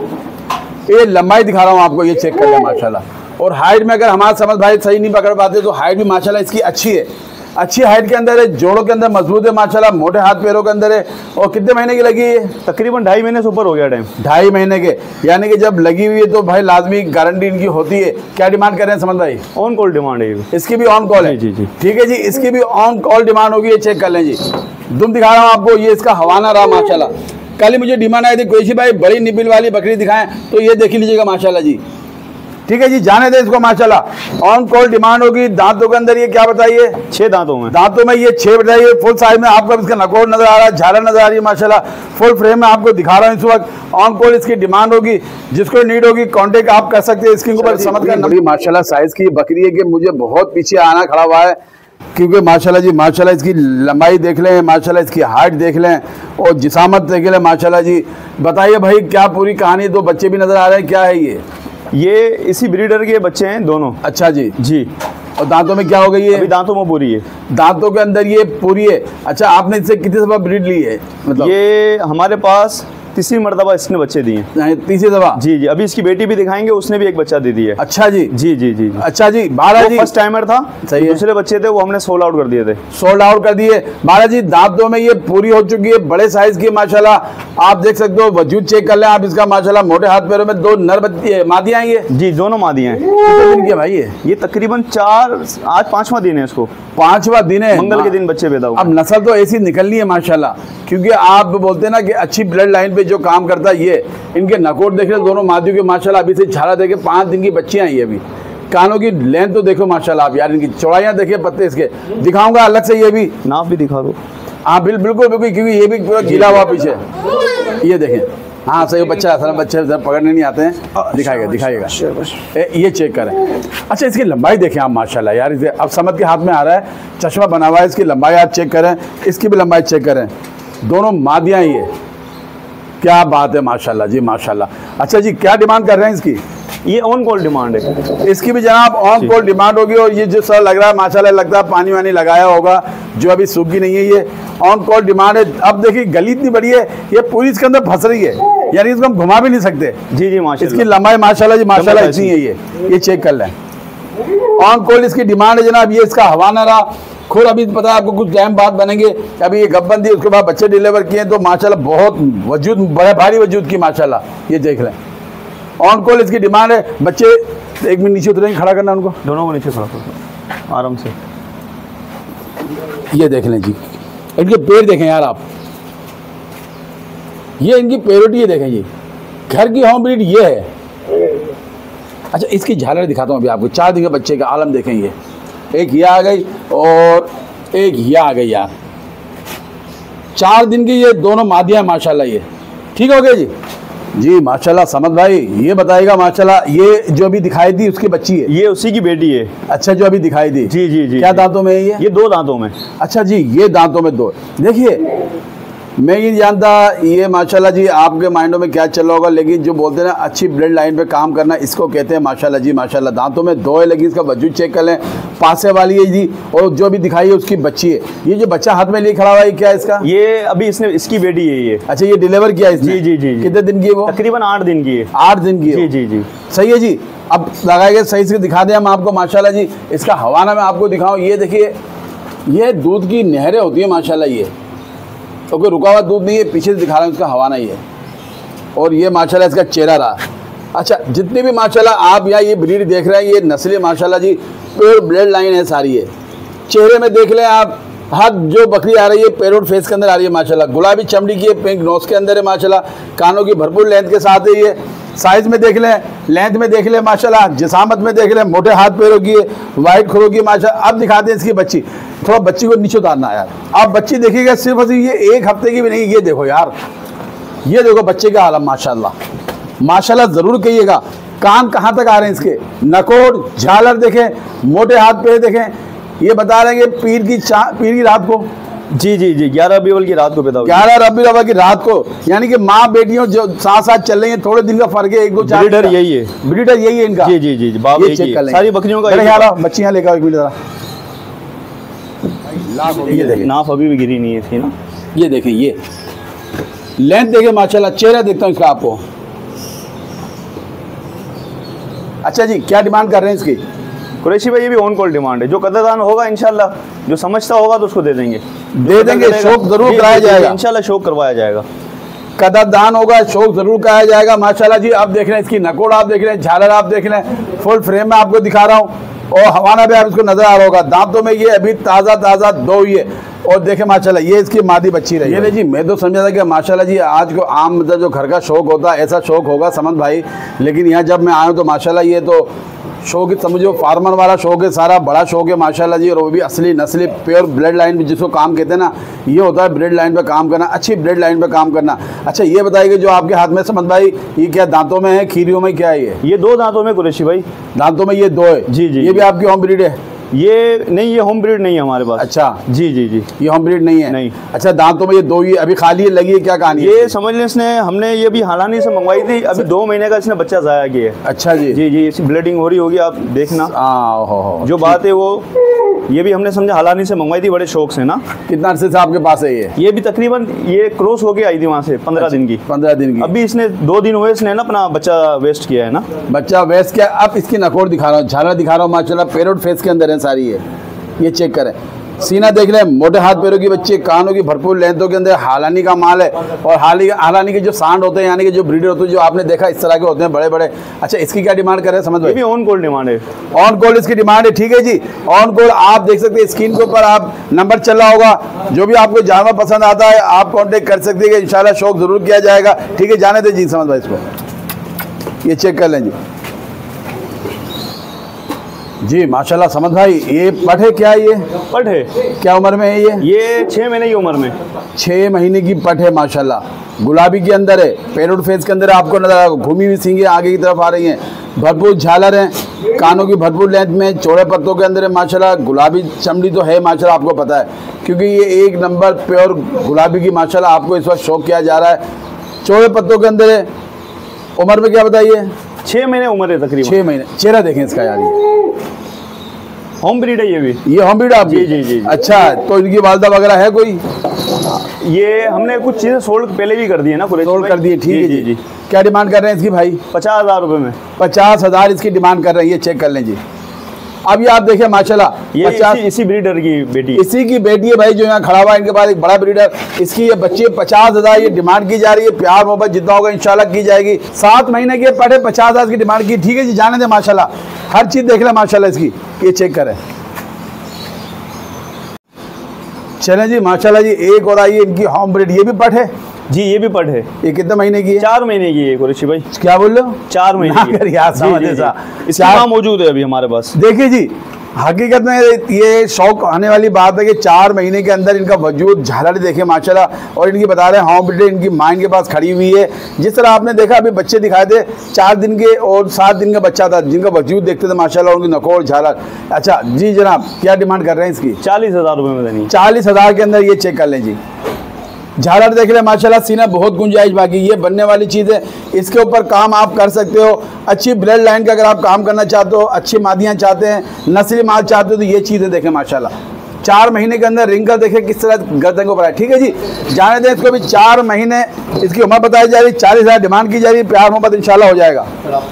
ये लंबाई दिखा रहा हूँ आपको, ये चेक कर ले माशाल्लाह। और हाइट में अगर हमारा समझ भाई सही नहीं पकड़ पाते तो हाइट भी माशाल्लाह इसकी अच्छी है। अच्छी हाइट के अंदर है, जोड़ों के अंदर मजबूत है माशाल्लाह, मोटे हाथ पैरों के अंदर है। और कितने महीने की लगी है? तकरीबन ढाई महीने से ऊपर हो गया टाइम। ढाई महीने के, यानी कि जब लगी हुई है तो भाई लाजमी गारंटी इनकी होती है। क्या डिमांड कर रहे हैं समझ भाई? ऑन कॉल डिमांड है ये। इसकी भी ऑन कॉल है? जी जी। ठीक है जी, इसकी भी ऑन कॉल डिमांड होगी, ये चेक कर लें जी। दुम दिखा रहा हूँ आपको, ये इसका हवाना रहा माशाल्लाह। कल ही मुझे डिमांड आई थी कोई भाई बड़ी निबिल वाली बकरी दिखाएं, तो ये देख लीजिएगा माशाल्लाह जी। ठीक है जी, जाने दे इसको माशाल्लाह। ऑन कॉल डिमांड होगी। दांतों के अंदर ये क्या बताइए? छह दांतों में। दांतों में ये छह बताइए। फुल साइज में आपको इसका नकोर नजर आ रहा है, झालर नजर आ रही है माशाल्लाह। फुल फ्रेम में आपको दिखा रहा हूँ इस वक्त। ऑन कॉल इसकी डिमांड होगी, जिसको नीड होगी कांटेक्ट आप कर सकते हैं। इसके ऊपर समझ कर बड़ी माशाल्लाह साइज की बकरी है कि मुझे बहुत पीछे आना खड़ा हुआ है, क्योंकि माशाल्लाह जी माशाल्लाह इसकी लंबाई देख लें, माशाल्लाह इसकी हाइट देख लें और जिसामत देख लें माशाल्लाह जी। बताइए भाई क्या पूरी कहानी? दो बच्चे भी नजर आ रहे हैं, क्या है ये? ये इसी ब्रीडर के बच्चे हैं दोनों। अच्छा जी जी। और दांतों में क्या हो गई है? अभी दांतों में पूरी है। दांतों के अंदर ये पूरी है। अच्छा, आपने इससे कितनी दफा ब्रीड ली है? मतलब ये हमारे पास तीसरी मरतबा इसने बच्चे दिए। तीसरी दफा? जी जी। अभी इसकी बेटी भी दिखाएंगे, उसने भी एक बच्चा दे दिया है। अच्छा जी जी जी जी। अच्छा जी, बारह जी फर्स्ट टाइमर था। सही है। दूसरे बच्चे थे वो हमने सोल्ड आउट कर दिए थे। सोल्ड आउट कर दिए। बारह जी दांतों में ये पूरी हो चुकी है, बड़े साइज की माशाल्लाह। आप देख सकते हो, वजूद चेक कर लें आप इसका माशाल्लाह। मोटे हाथ पैरों में दो नर बच्ची मादियां ये? जी, दोनों मादियां हैं। कितने दिन के भाई ये? ये तकरीबन चार, आज पांचवा दिन है इसको। पांचवा दिन है, मंगल के दिन बच्चे पैदा हुए। अब नस्ल तो ऐसी निकलनी है माशाल्लाह, क्योंकि आप बोलते हैं ना कि अच्छी ब्लड लाइन पे जो काम करता है ये। इनके नकोट देख रहे दोनों मादियों के माशाल्लाह। अभी से झाड़ा देखे, पाँच दिन की बच्चियां हैं ये अभी। कानों की लेंथ तो देखो माशाल्लाह आप यार, इनकी चौड़ाइयाँ देखिए, पत्ते इसके दिखाऊंगा अलग से। ये भी नाप भी दिखा दो। हाँ बिल, बिल्कुल बिल्कुल, क्योंकि ये भी पूरा गीला हुआ पीछे। ये देखें, हाँ सही बच्चा है, बच्चे पकड़ने नहीं आते हैं। दिखाएगा दिखाएगा ए, ये चेक करें। अच्छा, इसकी लंबाई देखें आप माशाल्लाह यार। इसे अब समझ के हाथ में आ रहा है, चश्मा बना हुआ है, इसकी लंबाई आप चेक करें, इसकी भी लंबाई चेक करें। दोनों मादियाँ ये, क्या बात है माशाल्लाह जी माशाल्लाह। अच्छा जी, क्या डिमांड कर रहे हैं इसकी? ये ऑन कॉल डिमांड है। इसकी भी जनाब ऑन कॉल डिमांड होगी। और ये जो सर लग रहा है माशाल्लाह, लगता है पानी वानी लगाया होगा, जो अभी सूखी नहीं है। ये ऑन कॉल डिमांड है। अब देखिए गली इतनी बड़ी है, ये पूरी इसके अंदर फंस रही है, यानी इसको हम घुमा भी नहीं सकते। जी जी माशाल्लाह। इसकी लंबाई माशाल्लाह जी माशाल्लाह इतनी है। ये ये चेक कर लें। ऑन कॉल इसकी डिमांड है जनाब। ये इसका हवाना रहा। खुद अभी पता है आपको, कुछ टाइम बाद बनेंगे। अभी ये गब्बन दी, उसके बाद बच्चे डिलीवर किए, तो माशाल्लाह बहुत वजूद, बड़े भारी वजूद की माशाल्लाह। ये देख लें, ऑन कॉल इसकी डिमांड है। बच्चे एक मिनट नीचे उतरेंगे, खड़ा करना उनको, दोनों को नीचे खड़ा करो आराम से। ये देख लें जी, इनके पैर देखें यार आप, ये इनकी पैरोटी देखें जी। घर की होम ब्रीड ये है। अच्छा, इसकी झालर दिखाता हूँ अभी आपको। चार दिन के बच्चे का आलम देखें। ये एक ये आ गई और एक ये आ गई यार। चार दिन की ये दोनों मादियाँ माशाल्लाह। ये ठीक हो गया जी जी माशाल्लाह। समझ भाई ये बताएगा माशाल्लाह। ये जो अभी दिखाई दी उसकी बच्ची है? ये उसी की बेटी है। अच्छा, जो अभी दिखाई दी। जी जी जी। क्या दांतों में है ये? ये दो दांतों में। अच्छा जी, ये दांतों में दो। देखिए, मैं ये जानता ये माशाल्लाह जी आपके माइंडों में क्या चल रहा होगा, लेकिन जो बोलते हैं ना अच्छी ब्लड लाइन पे काम करना, इसको कहते हैं माशाल्लाह जी माशाल्लाह। दांतों में दो है, लगी इसका वजूद चेक कर लें। पासे वाली है जी, और जो भी दिखाई है उसकी बच्ची है। ये जो बच्चा हाथ में लिए खड़ा हुआ है, क्या है इसका? ये अभी इसने, इसकी बेटी है ये। अच्छा, ये डिलीवर किया इसने? जी जी जी। कितने दिन की है वो? तकरीबन आठ दिन की है। आठ दिन की है। जी जी जी। सही है जी। अब लगाएंगे सही से दिखा दें हम आपको माशाल्लाह जी। इसका हवाना मैं आपको दिखाऊँ। ये देखिए, ये दूध की नहरें होती है माशाल्लाह। ये तो कोई रुका हुआ दूध नहीं है, पीछे से दिखा रहा है उसका हवाना ही है। और ये माशाल्लाह इसका चेहरा रहा। अच्छा, जितने भी माशाल्लाह आप यहाँ ये ब्रीड देख रहे हैं, ये नस्लें माशाल्लाह जी प्योर ब्लड लाइन है सारी है। चेहरे में देख लें आप, हाथ जो बकरी आ रही है पेरोड फेस के अंदर आ रही है माशाल्लाह। गुलाबी चमड़ी की है, पिंक नोज के अंदर है माशाल्लाह। कानों की भरपूर लेंथ के साथ है ये। साइज में देख लें, लेंथ में देख लें माशाल्लाह, जिसामत में देख लें, मोटे हाथ पैरों की है, वाइट खुरों की माशाल्लाह। अब दिखाते हैं इसकी बच्ची। थोड़ा बच्ची को नीचे उतारना यार। आप बच्ची देखिएगा, सिर्फ ये एक हफ्ते की भी नहीं। ये देखो यार, ये देखो बच्चे का आलम माशाल्लाह माशाल्लाह। ज़रूर कहिएगा, कान कहाँ तक आ रहे हैं इसके, नकोर, झालर देखें, मोटे हाथ पैर देखें। ये बता रहे हैं कि पीर की चा पीर की रात को, जी जी जी, ग्यारह रबी अव्वल की रात को पैदा हुई। ग्यारह रबी अव्वल की रात को, यानी कि माँ बेटियों जो साथ साथ चल रही हैं, थोड़े दिन का फर्क है। एक दो चार ब्रीडर यही है। ब्रीडर यही है इनका। जी जी जी, बाप ये एक चेक ही कर है। लेंगे। सारी बकरियों का यार बच्चियाँ लेकर एक मिनट जरा। ये देखिए, नाफ अभी भी गिरी नहीं है थी ना। ये देखें, ये लेंथ देखें माशाल्लाह। चेहरा देखता हूँ इसका आपको। अच्छा जी, क्या डिमांड कर रहे हैं इसकी? कुरैशी भाई ये भी ऑन कॉल डिमांड है, जो कदरदान होगा इंशाल्लाह, जो समझता होगा तो उसको दे देंगे, दे देंगे, शौक जरूर कराया जाएगा इंशाल्लाह, शौक करवाया जाएगा, कदरदान होगा, शौक जरूर कराया जाएगा। माशाल्लाह जी आप देख रहे हैं, इसकी नकोड़ आप देख रहे हैं, झालर आप देख रहे हैं, फुल फ्रेम में आपको दिखा रहा हूँ, और हवाना भी आप इसको नजर आ रहा होगा। दांतों में ये अभी ताज़ा ताज़ा दो हुई है, और देखे माशाल्लाह ये इसकी मादी बच्ची रही है। जी मैं तो समझा था कि माशाल्लाह जी आज को आम मतलब जो घर का शौक होता है ऐसा शौक होगा समझ भाई, लेकिन यहाँ जब मैं आया हूँ तो माशाल्लाह ये तो शौक समझो फार्मर वाला शौक है, सारा बड़ा शौक है माशाल्लाह जी, और वो भी असली नस्ली प्योर ब्लड लाइन में जिसको काम कहते हैं ना, ये होता है ब्लड लाइन पे काम करना, अच्छी ब्लड लाइन पे काम करना। अच्छा ये बताइए जो आपके हाथ में समझ भाई ये क्या दांतों में है, खीरियों में क्या है? ये ये दो दांतों में कुरैशी भाई, दांतों में ये दो है। जी जी, ये भी आपकी होम ब्रीड है? ये नहीं, ये होम ब्रीड नहीं है हमारे पास। अच्छा जी जी जी, ये होम ब्रीड नहीं है? नहीं। अच्छा दांतों में ये दो ही अभी खाली है, लगी है, क्या कहानी है? ये समझ लें इसने, हमने ये भी हालानी से मंगवाई थी, अभी दो महीने का इसने बच्चा जाया किया है। अच्छा जी जी जी, इसकी ब्लीडिंग हो रही होगी, आप देखना। हाँ हो हो जो बात है वो, ये भी हमने समझा हालानी से मंगवाई थी बड़े शौक से ना। कितना अरसे से आपके पास है ये? ये भी तकरीबन ये क्रॉस होके आई थी वहाँ से, पंद्रह दिन की। पंद्रह दिन की? अभी इसने दो दिन हुए इसने ना अपना बच्चा वेस्ट किया है ना। बच्चा वेस्ट किया। अब इसकी नकोड़ दिखा रहा हूँ, झालर दिखा रहा हूँ माशाल्लाह, पैरोट फेस के अंदर है सारी ये ये चेक करें, सीना देख लें, मोटे हाथ पैरों की बच्चे, कानों की भरपूर लेंथों के अंदर हालानी का माल है, और हाली हालानी के जो सांड होते हैं यानी कि जो ब्रीडर होते हैं जो आपने देखा इस तरह के होते हैं बड़े बड़े। अच्छा इसकी क्या डिमांड कर रहे हैं समझ ये भी ऑन कॉल डिमांड है, ऑन कॉल इसकी डिमांड है। ठीक है जी, ऑन कॉल आप देख सकते हैं, स्क्रीन के ऊपर आप नंबर चल रहा होगा, जो भी आपको जानवर पसंद आता है आप कॉन्टेक्ट कर सकते हैं, इंशाल्लाह शौक जरूर किया जाएगा। ठीक है जाने दे जी समझ भाई इसको, ये चेक कर लें जी। जी माशाल्लाह समझ भाई ये पट है, क्या ये पट है? क्या उम्र में है ये? ये छः महीने की उम्र में, छः महीने की पट है माशाल्लाह, गुलाबी के अंदर है, पैरोट फेस के अंदर आपको नजर आएगा, घूमी हुई सींगे आगे की तरफ आ रही हैं, भरपूर झालर हैं, कानों की भरपूर लेंथ में, चौड़े पत्तों के अंदर है माशाल्लाह, गुलाबी चमड़ी तो है माशाल्लाह, आपको पता है क्योंकि ये एक नंबर प्योर गुलाबी की माशाल्लाह आपको इस वक्त शौक किया जा रहा है, चौड़े पत्तों के अंदर है। उम्र में क्या बताइए? छः महीने उम्र है तकरीबन। छः महीने। चेहरा देखें इसका यार, होम ब्रीड है ये भी। ये होम ब्रीड आपकी? जी जी जी। अच्छा तो इनकी वालदा वगैरह है कोई? ये हमने कुछ चीज़ें सोल्ड पहले भी कर दी है ना, सोल्ड कर दी है। ठीक है जी जी। क्या डिमांड कर रहे हैं इसकी भाई? पचास हज़ार रुपये में। पचास हज़ार इसकी डिमांड कर रहे हैं, ये चेक कर लें जी। अब ये आप देखिए माशाल्लाह ये पचास, इसी, इसी ब्रीडर की बेटी, इसी की बेटी है भाई जो यहाँ खड़ा हुआ है, इनके पास एक बड़ा ब्रीडर, इसकी ये बच्ची पचास हज़ार ये डिमांड की जा रही है, प्यार मोहब्बत जितना होगा इंशाल्लाह की जाएगी। सात महीने के पढ़े पचास हज़ार की डिमांड की। ठीक है जी जाने दे माशाल्लाह, हर चीज़ देख लें माशाल्लाह इसकी, ये चेक करें। चलें जी माशाल्लाह जी, एक और आई है इनकी होम ब्रीड, ये भी पट है जी, ये भी पट है। ये कितने महीने की है? चार महीने की है कुरैशी भाई। क्या बोल रहे हो? चार महीने की यार समझ ऐसा इसका नाम मौजूद है अभी हमारे पास। देखिए जी हकीकत में ये शौक आने वाली बात है कि चार महीने के अंदर इनका वजूद झालर देखे माशाल्लाह, और इनकी बता रहे हैं होम ब्रीड इनकी माँ इनके पास खड़ी हुई है। जिस तरह आपने देखा अभी बच्चे दिखाए थे चार दिन के और सात दिन का बच्चा था जिनका वजूद देखते थे माशाल्लाह, उनकी नकोड़ झालर। अच्छा जी जनाब क्या डिमांड कर रहे हैं इसकी? चालीस हज़ार रुपये में देनी। चालीस हज़ार के अंदर ये चेक कर लें जी, झालर देख रहे माशाल्लाह, सीना बहुत गुंजाइश बाकी, ये बनने वाली चीज़ है, इसके ऊपर काम आप कर सकते हो। अच्छी ब्लड लाइन का अगर आप काम करना चाहते हो, अच्छी मादियाँ चाहते हैं, नस्ली माल चाहते हो तो ये चीज़ें देखें माशाल्लाह। चार महीने के अंदर रिंकल देखें किस तरह गर्दन को बढ़ाए। ठीक है जी जाने दें इसको भी, चार महीने इसकी उम्र बताई जा रही, चालीस हज़ार डिमांड की जा रही, प्यार मोहब्बत इंशाल्लाह हो जाएगा।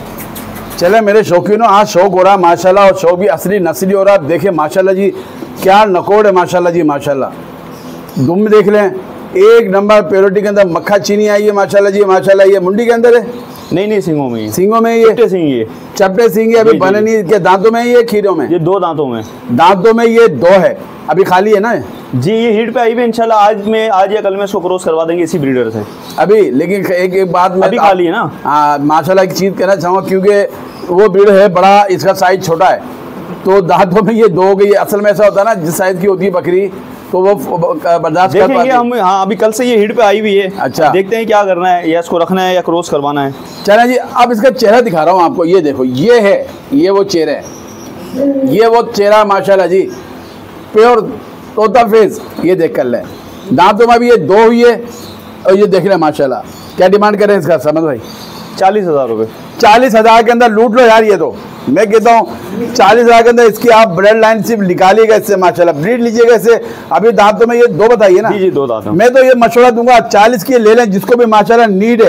चले मेरे शौकीनों आज शौक हो रहा है माशाल्लाह, और शौक भी असली नस्ली हो रहा है। देखें माशाल्लाह जी क्या नकोड़ है माशाल्लाह जी, माशाल्लाह दुम देख लें, एक नंबर प्योरिटी के अंदर मक्खा चीनी आई है माशाल्लाह जी माशाल्लाह। ये मुंडी के अंदर है? नहीं नहीं सिंगों में, सिंगों में ये चपटे सिंग, ये चपटे सिंग है, अभी बने नहीं। क्या दांतों में है ये खीरों में? ये दो दांतों में। दांतों में ये दो है, अभी खाली है ना जी। ये हीट पे आई भी इंशाल्लाह आज में, आज या कल में इसको क्रॉस करवा देंगे इसी ब्रीडर से अभी। लेकिन एक एक बात में अभी खाली है ना। हाँ माशाल्लाह एक चीज़ कहना चाहूँगा, क्योंकि वो ब्रीडर है बड़ा, इसका साइज छोटा है तो दांतों में ये दो हो गई। असल में ऐसा होता है ना जिस साइज की होती है बकरी तो वो बर्दाश्त कर पाती है। हम हाँ अभी कल से ये हीट पे आई हुई है। अच्छा देखते हैं क्या करना है, या इसको रखना है या क्रॉस करवाना है। चलें जी अब इसका चेहरा दिखा रहा हूँ आपको, ये देखो ये है, ये वो चेहरा है, ये वो चेहरा माशाल्लाह जी प्योर तोता फेस, ये देख कर लें। दांतों में भी ये दो हुई है और ये देख लें माशाल्लाह। क्या डिमांड करें इसका समझ भाई? चालीस हज़ार रुपये। चालीस हज़ार के अंदर लूट लो यार, ये तो मैं कहता हूँ चालीस हज़ार के अंदर इसकी आप ब्लड लाइन सिर्फ निकालिएगा इससे माशाल्लाह, ब्रीड लीजिएगा इससे। अभी दांतों में ये दो बताइए ना जी जी दो दांतों। मैं तो ये मशवरा दूंगा चालीस की ले लें जिसको भी माशाल्लाह नीड है,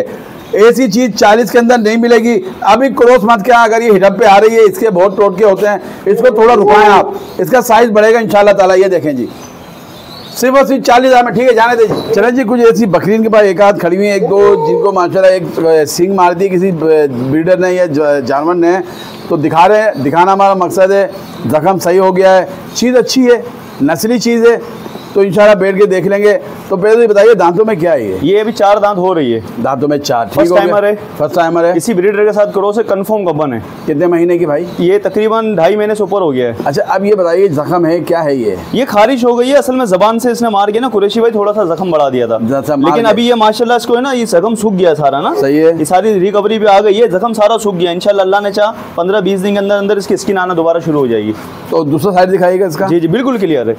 ऐसी चीज चालीस के अंदर नहीं मिलेगी। अभी क्रॉस मत क्या, अगर ये हिडप पे आ रही है, इसके बहुत टोटके होते हैं, इसको थोड़ा रुकाएं आप, इसका साइज बढ़ेगा इंशाल्लाह ताला। ये देखें जी, सिर्फ और सिर्फ चालीस हज़ार में, ठीक है जाने दीजिए। चलें जी, कुछ ऐसी बकरीन के पास एक आध खड़ी हुई है, एक दो जिनको माशाल्लाह एक सींग मार दी किसी ब्रीडर ने या जानवर ने, तो दिखा रहे हैं, दिखाना हमारा मकसद है। जख्म सही हो गया है, चीज़ अच्छी है, नस्ली चीज़ है, तो इंशाल्लाह बैठ के देख लेंगे। तो पहले तो बताइए दांतों में क्या है ये? ये अभी चार दांत हो रही है, दांतों में चार, ठीक फर्स्ट हो टाइमर है, फर्स्ट टाइमर है। इसी ब्रीडर के साथ क्रॉस है, कंफर्म गब्बन है। कितने महीने की भाई? ये तकरीबन ढाई महीने से ऊपर हो गया है। अच्छा, अब ये बताइए जख्म है क्या है ये? ये खारिश हो गई है, असल में जबान से इसने मार के ना कुरैशी भाई थोड़ा सा जख्म बढ़ा दिया था, लेकिन अभी ये माशाल्लाह इसको है ना, ये जख्म सूख गया सारा ना, सही है, ये सारी रिकवरी पे आ गई है, जख्म सारा सूख गया। इंशाल्लाह अल्लाह ने चाहा पंद्रह बीस दिन के अंदर अंदर इसकी स्किन आना दोबारा शुरू हो जाएगी। तो दूसरा साइड दिखाइएगा इसका। जी जी बिल्कुल क्लियर है।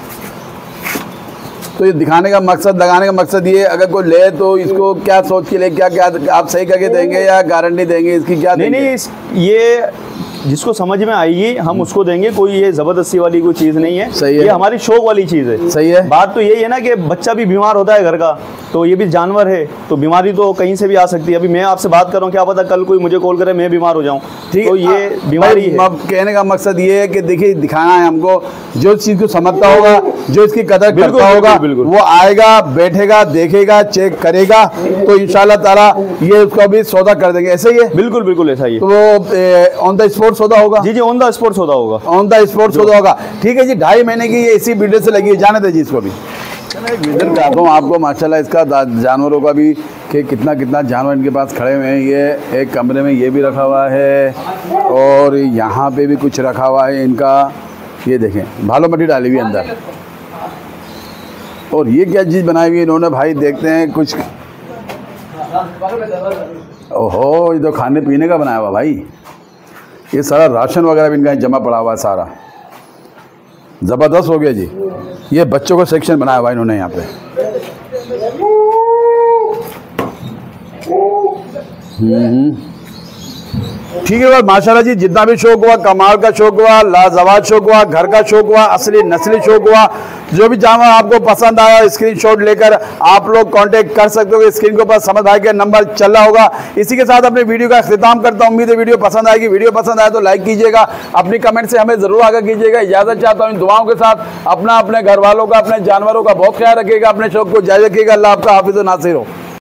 तो ये दिखाने का मकसद, लगाने का मकसद ये, अगर कोई ले तो इसको क्या सोच के ले, क्या क्या आप सही करके देंगे या गारंटी देंगे इसकी, क्या नहीं देंगे? नहीं इस, ये जिसको समझ में आएगी हम उसको देंगे, कोई ये जबरदस्ती वाली कोई चीज़ नहीं है। सही है, ये हमारी शौक वाली चीज़ है। सही है। बात तो यही है ना कि बच्चा भी बीमार होता है घर का, तो ये भी जानवर है, तो बीमारी तो कहीं से भी आ सकती है। अभी मैं आपसे बात कर रहा हूँ, क्या पता कल कोई मुझे कॉल करे मैं बीमार हो जाऊँ, तो ये बीमारी है। अब कहने का मकसद ये है कि देखिए, दिखाना है हमको, जो चीज़ को समझता होगा, जो इसकी कदर करता होगा, वो आएगा, बैठेगा, देखेगा, चेक करेगा, तो इंशाल्लाह ताला ये उसको भी सौदा कर देंगे। ऐसे ही है? बिल्कुल बिल्कुल ऐसा ही है। तो वो ऑन द स्पॉट सौदा होगा? जी जी ऑन द स्पॉट सौदा होगा, ऑन द स्पॉट सौदा होगा। ठीक है जी, ढाई महीने की ये इसी वीडियो से लगी है, जाने दीजिए इसको भी। मैं एक विजन कराता हूँ आपको माशाल्लाह इसका जानवरों का भी, कि कितना कितना जानवर इनके पास खड़े हुए हैं। ये एक कमरे में ये भी रखा हुआ है, और यहाँ पे भी कुछ रखा हुआ है इनका। ये देखें, भालो मट्टी डाली हुई है अंदर। और ये क्या चीज़ बनाई हुई है इन्होंने भाई, देखते हैं कुछ। ओहो, ये तो खाने पीने का बनाया हुआ भाई, ये सारा राशन वगैरह भी इनका जमा पड़ा हुआ है सारा। ज़बरदस्त हो गया जी। ये बच्चों का सेक्शन बनाया हुआ इन्होंने यहाँ पे। हम्म ठीक है भाई, माशाल्लाह जी, जितना भी शौक हुआ, कमाल का शौक हुआ, लाजवाब शौक हुआ, घर का शौक हुआ, असली नस्ली शौक हुआ, जो भी जानवर आपको पसंद आया स्क्रीनशॉट लेकर आप लोग कांटेक्ट कर सकते हो। स्क्रीन के ऊपर समझ भाई का नंबर चल रहा होगा। इसी के साथ अपने वीडियो का अख्तिताम करता हूँ। उम्मीद है वीडियो पसंद आएगी। वीडियो पसंद आए तो लाइक कीजिएगा, अपनी कमेंट से हमें ज़रूर आगे कीजिएगा। इजाज़त चाहता हूँ इन दुआओं के साथ। अपना, अपने घर वालों का, अपने जानवरों का बहुत ख्याल रखिएगा, अपने शौक को जारी रखिएगा। अल्लाह आपका हाफिज़ व नासिर हो।